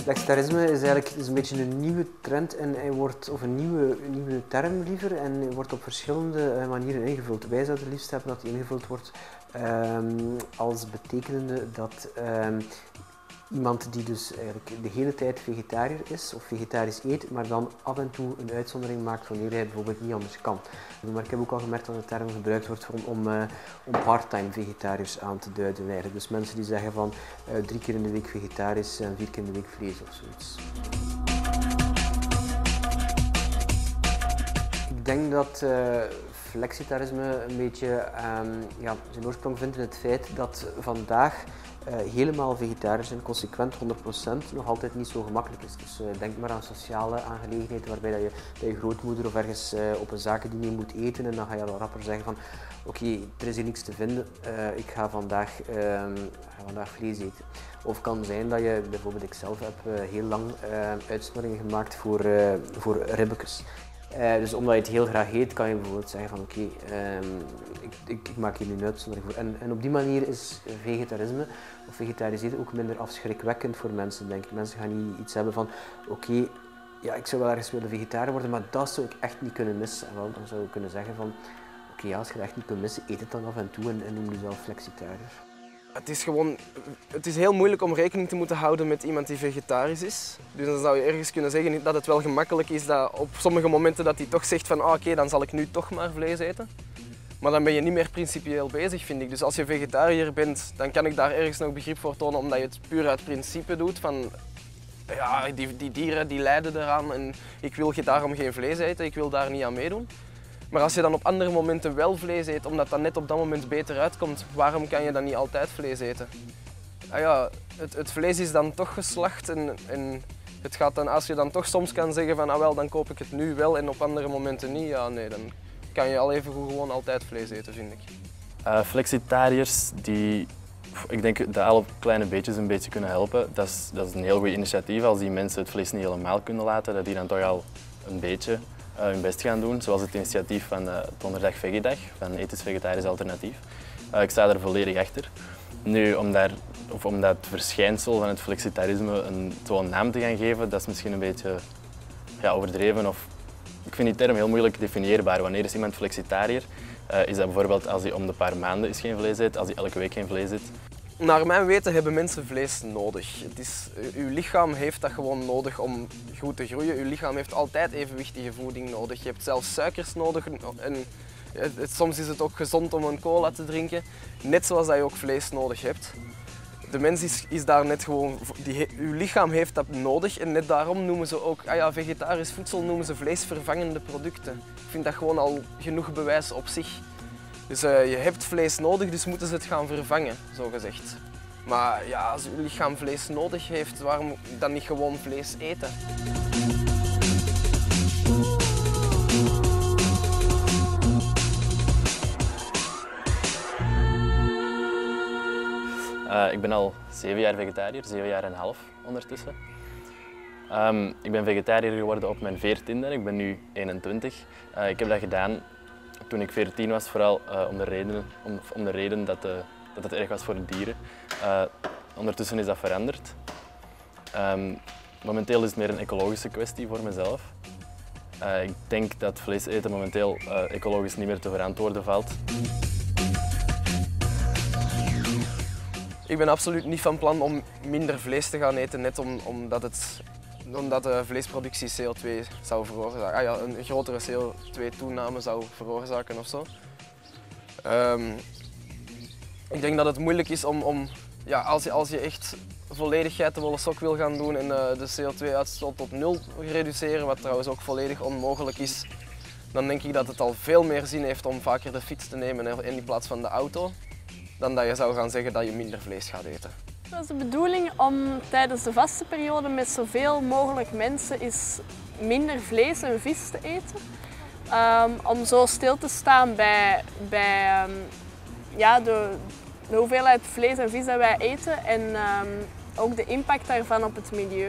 Flexitarisme is eigenlijk een beetje een nieuwe trend en hij wordt, of een nieuwe term liever, en hij wordt op verschillende manieren ingevuld. Wij zouden het liefst hebben dat hij ingevuld wordt als betekenende dat iemand die dus eigenlijk de hele tijd vegetariër is of vegetarisch eet, maar dan af en toe een uitzondering maakt wanneer hij bijvoorbeeld niet anders kan. Maar ik heb ook al gemerkt dat de term gebruikt wordt om part-time vegetariërs aan te duiden eigenlijk. Dus mensen die zeggen van 3 keer in de week vegetarisch en 4 keer in de week vlees of zoiets. Ik denk dat flexitarisme een beetje zijn oorsprong vindt in het feit dat vandaag helemaal vegetarisch en consequent 100% nog altijd niet zo gemakkelijk is. Dus denk maar aan sociale aangelegenheden waarbij dat je grootmoeder of ergens op een zakendiner moet eten en dan ga je al rapper zeggen van oké, er is hier niks te vinden, ik ga vandaag vlees eten. Of kan zijn dat je, bijvoorbeeld ik zelf heb heel lang uitsmeringen gemaakt voor ribbekes. Dus omdat je het heel graag eet, kan je bijvoorbeeld zeggen van oké, ik maak hier nu een uitzondering voor. En op die manier is vegetarisme of vegetariseren ook minder afschrikwekkend voor mensen, denk ik. Mensen gaan niet iets hebben van oké, ja, ik zou wel ergens willen vegetariër worden, maar dat zou ik echt niet kunnen missen. En wel, dan zou je kunnen zeggen van oké, ja, als je dat echt niet kunt missen, eet het dan af en toe en noem jezelf flexitariër. Het is heel moeilijk om rekening te moeten houden met iemand die vegetarisch is. Dus dan zou je ergens kunnen zeggen dat het wel gemakkelijk is dat op sommige momenten dat hij toch zegt van oké, dan zal ik nu toch maar vlees eten. Maar dan ben je niet meer principieel bezig, vind ik. Dus als je vegetariër bent, dan kan ik daar ergens nog begrip voor tonen omdat je het puur uit principe doet van ja, die dieren die lijden eraan en ik wil daarom geen vlees eten, ik wil daar niet aan meedoen. Maar als je dan op andere momenten wel vlees eet, omdat dat net op dat moment beter uitkomt, waarom kan je dan niet altijd vlees eten? Ah ja, het vlees is dan toch geslacht en het gaat dan, als je dan toch soms kan zeggen van ah wel, dan koop ik het nu wel en op andere momenten niet, ja nee, dan kan je al even goed gewoon altijd vlees eten, vind ik. Flexitariërs die, ik denk dat alle kleine beetjes een beetje kunnen helpen. Dat is een heel goed initiatief als die mensen het vlees niet helemaal kunnen laten, dat die dan toch al een beetje hun best gaan doen, zoals het initiatief van Donderdag Vegedag, van Ethisch Vegetarisch Alternatief. Ik sta er volledig achter. Nu, om dat verschijnsel van het flexitarisme zo'n naam te gaan geven, dat is misschien een beetje overdreven. Of, ik vind die term heel moeilijk definieerbaar. Wanneer is iemand flexitariër? Is dat bijvoorbeeld als hij om de paar maanden is geen vlees eet, als hij elke week geen vlees eet? Naar mijn weten hebben mensen vlees nodig. Uw lichaam heeft dat gewoon nodig om goed te groeien. Uw lichaam heeft altijd evenwichtige voeding nodig. Je hebt zelfs suikers nodig en soms is het ook gezond om een cola te drinken. Net zoals dat je ook vlees nodig hebt. De mens is daar net gewoon, uw lichaam heeft dat nodig en net daarom noemen ze ook, vegetarisch voedsel noemen ze vleesvervangende producten. Ik vind dat gewoon al genoeg bewijs op zich. Dus je hebt vlees nodig, dus moeten ze het gaan vervangen, zo gezegd. Maar ja, als uw lichaam vlees nodig heeft, waarom dan niet gewoon vlees eten? Ik ben al 7 jaar vegetariër, 7 jaar en een half ondertussen. Ik ben vegetariër geworden op mijn 14e, ik ben nu 21. Ik heb dat gedaan toen ik 14 was, vooral om de reden dat het erg was voor de dieren. Ondertussen is dat veranderd. Momenteel is het meer een ecologische kwestie voor mezelf. Ik denk dat vlees eten momenteel ecologisch niet meer te verantwoorden valt. Ik ben absoluut niet van plan om minder vlees te gaan eten, net omdat de vleesproductie CO2 zou veroorzaken. Een grotere CO2-toename zou veroorzaken of zo. Ik denk dat het moeilijk is als je echt volledig geitenwolle sok wil gaan doen en de CO2-uitstoot tot 0 reduceren, wat trouwens ook volledig onmogelijk is, dan denk ik dat het al veel meer zin heeft om vaker de fiets te nemen in plaats van de auto, dan dat je zou gaan zeggen dat je minder vlees gaat eten. Het was de bedoeling om tijdens de vastenperiode met zoveel mogelijk mensen minder vlees en vis te eten. Om zo stil te staan bij de hoeveelheid vlees en vis dat wij eten en ook de impact daarvan op het milieu.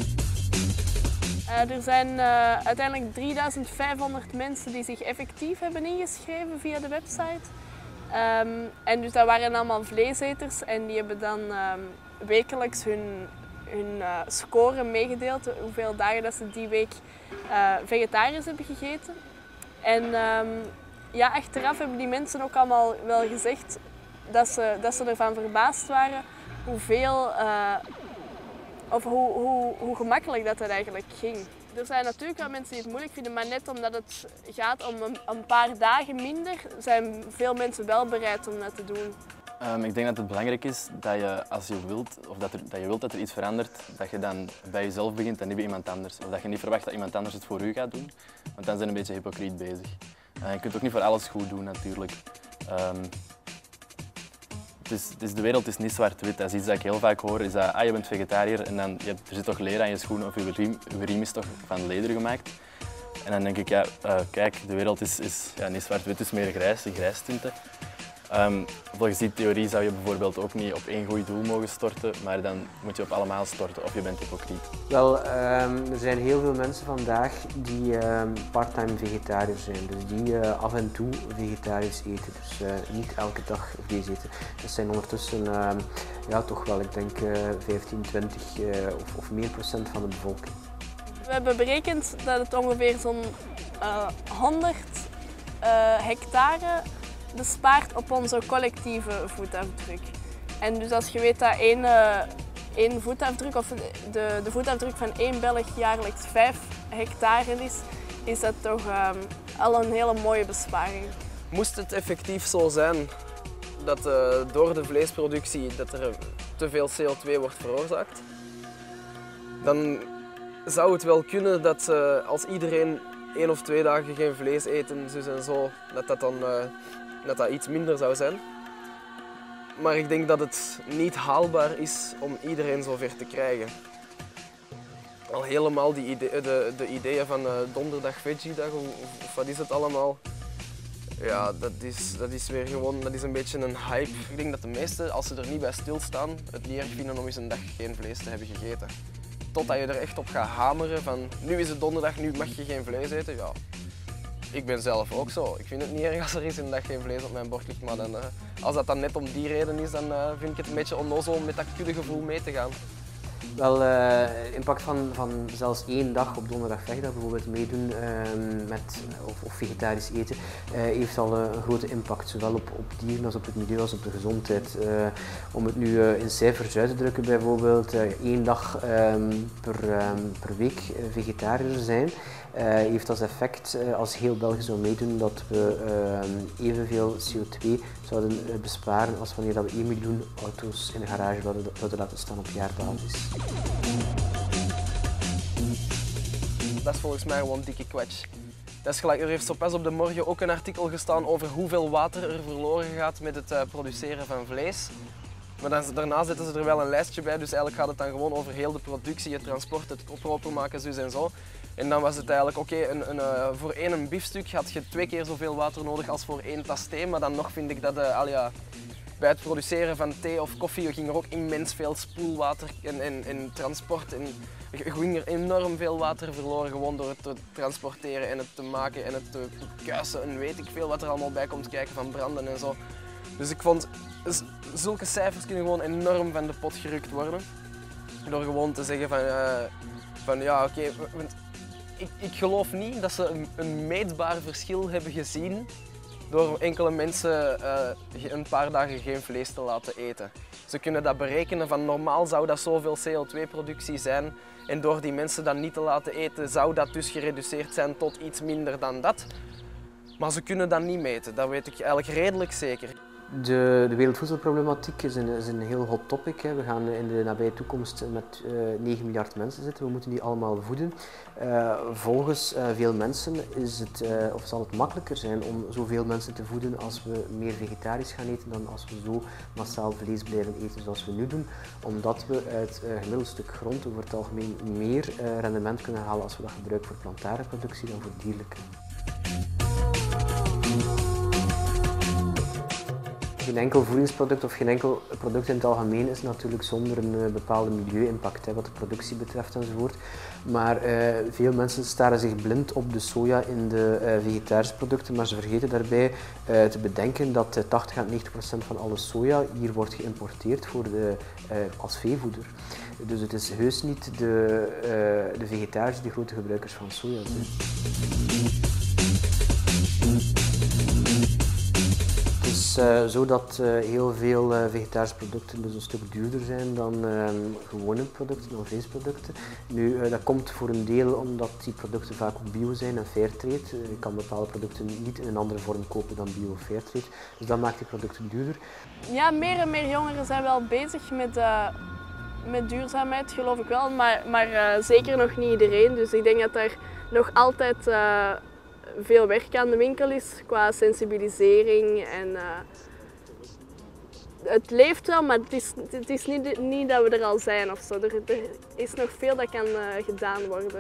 Er zijn uiteindelijk 3500 mensen die zich effectief hebben ingeschreven via de website. En dus dat waren allemaal vleeseters en die hebben dan wekelijks hun score meegedeeld, hoeveel dagen dat ze die week vegetarisch hebben gegeten. En ja, achteraf hebben die mensen ook allemaal wel gezegd dat ze ervan verbaasd waren hoeveel, of hoe gemakkelijk dat eigenlijk ging. Er zijn natuurlijk wel mensen die het moeilijk vinden, maar net omdat het gaat om een paar dagen minder, zijn veel mensen wel bereid om dat te doen. Ik denk dat het belangrijk is dat je, als je wilt, of dat je wilt dat er iets verandert, dat je dan bij jezelf begint en niet bij iemand anders. Of dat je niet verwacht dat iemand anders het voor u gaat doen, want dan zijn je een beetje hypocriet bezig. Je kunt ook niet voor alles goed doen natuurlijk. De wereld is niet zwart-wit. Dat is iets dat ik heel vaak hoor, is dat je bent vegetariër en dan, er zit toch leer aan je schoenen of je riem is toch van leder gemaakt. En dan denk ik, ja, kijk, de wereld is niet zwart-wit, het is meer grijs, die grijstinten. Volgens die theorie zou je bijvoorbeeld ook niet op één goed doel mogen storten, maar dan moet je op allemaal storten of je bent hypocriet. Wel, er zijn heel veel mensen vandaag die parttime vegetariër zijn, dus die af en toe vegetarisch eten, dus niet elke dag vlees eten. Dat zijn ondertussen ja, toch wel, ik denk 15, 20 of meer procent van de bevolking. We hebben berekend dat het ongeveer zo'n 100 hectare bespaart op onze collectieve voetafdruk. En dus als je weet dat één voetafdruk, of de voetafdruk van één Belg jaarlijks 5 hectare is dat toch al een hele mooie besparing. Moest het effectief zo zijn dat door de vleesproductie dat er te veel CO2 wordt veroorzaakt, dan zou het wel kunnen dat als iedereen 1 of 2 dagen geen vlees eten, zus en zo, dat iets minder zou zijn. Maar ik denk dat het niet haalbaar is om iedereen zover te krijgen. Al helemaal de ideeën van donderdag veggiedag, of wat is het allemaal? Ja, dat is weer gewoon, dat is een beetje een hype. Ik denk dat de meesten, als ze er niet bij stilstaan, het niet erg vinden om eens een dag geen vlees te hebben gegeten. Totdat je er echt op gaat hameren van, nu is het donderdag, nu mag je geen vlees eten. Ja. Ik ben zelf ook zo. Ik vind het niet erg als er eens een dag geen vlees op mijn bord ligt, maar dan, als dat dan net om die reden is, dan vind ik het een beetje onnozel om met dat kuddegevoel mee te gaan. Wel, impact van zelfs 1 dag op donderdag vechtdag bijvoorbeeld meedoen met of vegetarisch eten heeft al een grote impact, zowel op dieren als op het milieu als op de gezondheid. Om het nu in cijfers uit te drukken bijvoorbeeld, 1 dag per week vegetariër zijn heeft als effect, als heel België zou meedoen, dat we evenveel CO2 zouden besparen als wanneer dat we 1 miljoen auto's in de garage zouden laten staan op jaarbasis. Dat is volgens mij gewoon dikke kwets. Dat is gelijk, er heeft zo pas op de morgen ook een artikel gestaan over hoeveel water er verloren gaat met het produceren van vlees. Maar daarna zetten ze er wel een lijstje bij, dus eigenlijk gaat het dan gewoon over heel de productie, het transport, het proper maken, zus en zo. En dan was het eigenlijk, oké, voor één biefstuk had je 2 keer zoveel water nodig als voor 1 tas thee, maar dan nog vind ik dat bij het produceren van thee of koffie ging er ook immens veel spoelwater en transport. En er ging er enorm veel water verloren gewoon door het te transporteren en het te maken en het te kuisen en weet ik veel wat er allemaal bij komt kijken van branden en zo. Dus ik vond, zulke cijfers kunnen gewoon enorm van de pot gerukt worden. Door gewoon te zeggen van ja, oké, ik geloof niet dat ze een meetbaar verschil hebben gezien door enkele mensen een paar dagen geen vlees te laten eten. Ze kunnen dat berekenen van normaal zou dat zoveel CO2-productie zijn en door die mensen dat niet te laten eten zou dat dus gereduceerd zijn tot iets minder dan dat. Maar ze kunnen dat niet meten, dat weet ik eigenlijk redelijk zeker. De wereldvoedselproblematiek is een heel hot topic. We gaan in de nabije toekomst met 9 miljard mensen zitten. We moeten die allemaal voeden. Volgens veel mensen zal het makkelijker zijn om zoveel mensen te voeden als we meer vegetarisch gaan eten dan als we zo massaal vlees blijven eten zoals we nu doen. Omdat we uit een gemiddeld stuk grond over het algemeen meer rendement kunnen halen als we dat gebruiken voor plantaardige productie dan voor dierlijke. geen enkel voedingsproduct of geen enkel product in het algemeen is natuurlijk zonder een bepaalde milieu-impact, wat de productie betreft enzovoort. Maar veel mensen staren zich blind op de soja in de vegetarische producten, maar ze vergeten daarbij te bedenken dat 80 à 90% van alle soja hier wordt geïmporteerd als veevoeder. Dus het is heus niet de vegetariërs die grote gebruikers van soja zijn. Het is zo dat heel veel vegetarische producten dus een stuk duurder zijn dan gewone producten, dan vleesproducten. Nu, dat komt voor een deel omdat die producten vaak ook bio zijn en fairtrade. Je kan bepaalde producten niet in een andere vorm kopen dan bio of fairtrade. Dus dat maakt die producten duurder. Ja, meer en meer jongeren zijn wel bezig met duurzaamheid, geloof ik wel, maar zeker nog niet iedereen. Dus ik denk dat er nog altijd veel werk aan de winkel is qua sensibilisering. Het leeft wel, maar het is niet dat we er al zijn of zo. Er is nog veel dat kan gedaan worden.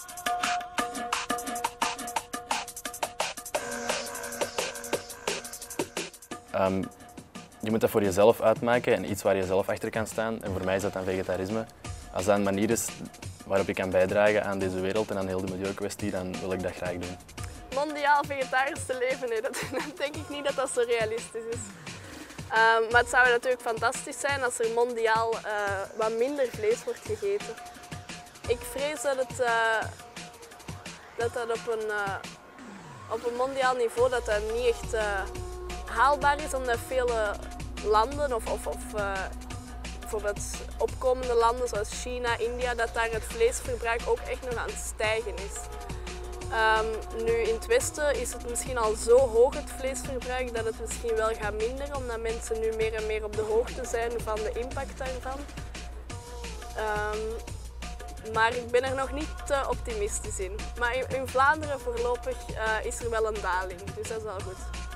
Je moet dat voor jezelf uitmaken en iets waar je zelf achter kan staan. En voor mij is dat dan vegetarisme. Als dat een manier is waarop je kan bijdragen aan deze wereld en aan heel de milieukwestie, dan wil ik dat graag doen. Mondiaal vegetarisch te leven, nee, dat denk ik niet dat dat zo realistisch is. Maar het zou natuurlijk fantastisch zijn als er mondiaal wat minder vlees wordt gegeten. Ik vrees dat dat op een mondiaal niveau dat niet echt haalbaar is, omdat vele landen of bijvoorbeeld opkomende landen zoals China, India, dat daar het vleesverbruik ook echt nog aan het stijgen is. Nu in het Westen is het misschien al zo hoog het vleesverbruik dat het misschien wel gaat minderen, omdat mensen nu meer en meer op de hoogte zijn van de impact daarvan. Maar ik ben er nog niet te optimistisch in. Maar in Vlaanderen voorlopig is er wel een daling, dus dat is wel goed.